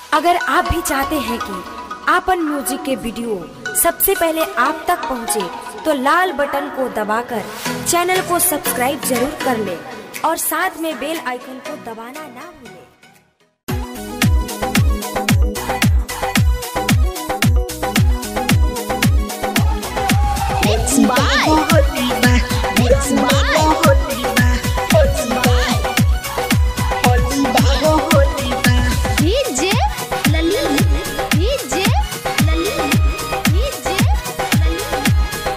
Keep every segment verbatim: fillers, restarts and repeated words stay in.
अगर आप भी चाहते हैं कि आपन म्यूजिक के वीडियो सबसे पहले आप तक पहुंचे, तो लाल बटन को दबाकर चैनल को सब्सक्राइब जरूर कर ले और साथ में बेल आइकन को दबाना ना भूलें। It's by, it's by, DJ Lalit, DJ Lalit, DJ Lalit,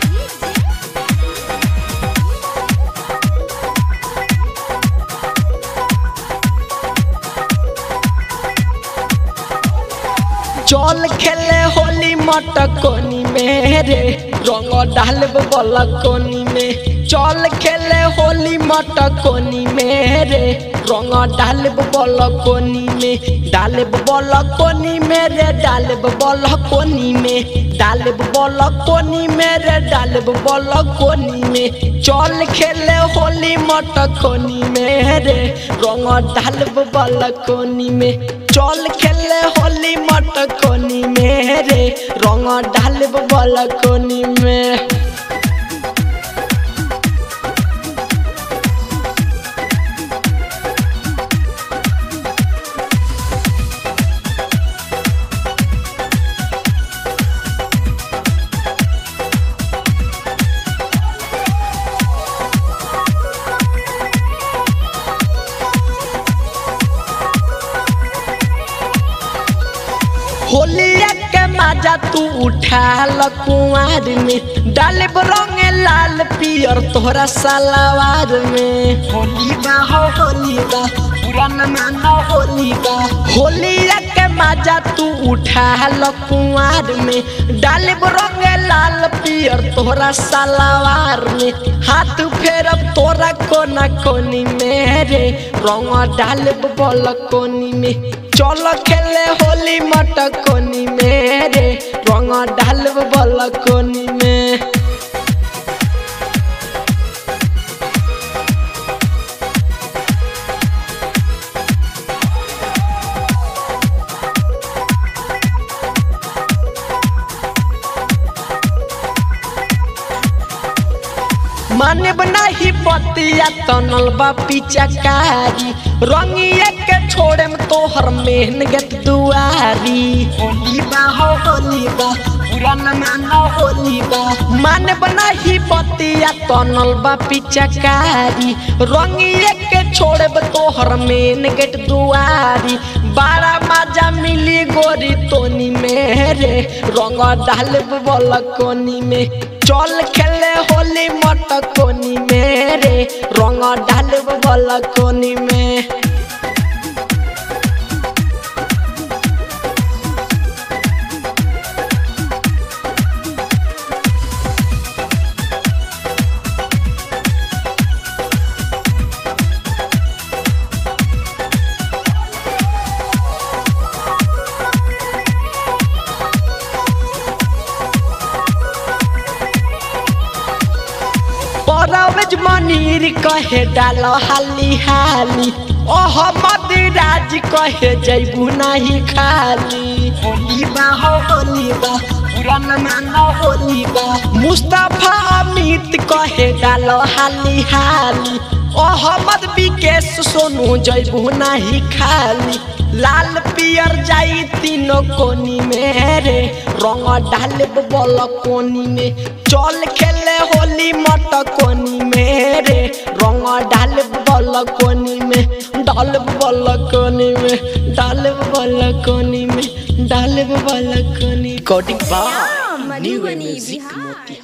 चल खेले होली मटकोनी में रे, रंग डालब बलकोनी में। चल खेले होली मटकोनी में रे, रंग डालब बलकोनी में। डालब बलकोनी में रे, डालब बलकोनी में। डालब बलकोनी में रे, डालब बलकोनी में। चल खेले होली मटकोनी में रे, रंग डालब बलकोनी में। चल खेले होली मटकोनी में रे, रंग डालब बलकोनी में। होलिया के मजा तू उठा ल कुंवार में, डालब रंग लाल पियर तोहरा सलवार में। होली बा हो होली बा, पुराना मानो होली बा। होलिया के मजा तू उठा ल कुंवार में, डालब रंग लाल पियर तोहरा सलवार में। हाथ फेरब तोरा कोना कोनी में रे, रंग डालब बलकोनी में। चल खेले होली मटकोनी में रे, रंग डालब बलकोनी में। माने बनाही पतिया तनल बा पिचकारी, रंगिया के छोड़े में तोहर मेहन गत दुआरी। होली बा हो होली बा, पुराना मानो होली बा। माने बनाही पतिया तनल बा पिचकारी, रंगिया के छोड़े में तोहर मेहन गत दुआरी। बारा मजा मिली गोरी तोनी में रे, रंग डालब बलकोनी में। चल खेले होली मटकोनी में रे, रंग डालब बलकोनी में। परवेज मनीर कहे डाल हाली हाली, ओह मदिराज कहे जैबू नहीं खाली। होली बा हो होली बा, पुराना मानो होली बा। मुस्तफा अमित कहे डाल हाली हाली, ओह मद विकेश सोनू जैबू नहीं खाली। लाल पियर जाई तीनों कोनी में रे, रंग डालब बलकोनी में। चल खेले होली मटकोनी में रे, रंग डालब बलकोनी में। डालब बलकोनी में, डालब बलकोनी में, डालब बलकोनी। कोटिंग बा न्यू म्यूजिक मोती।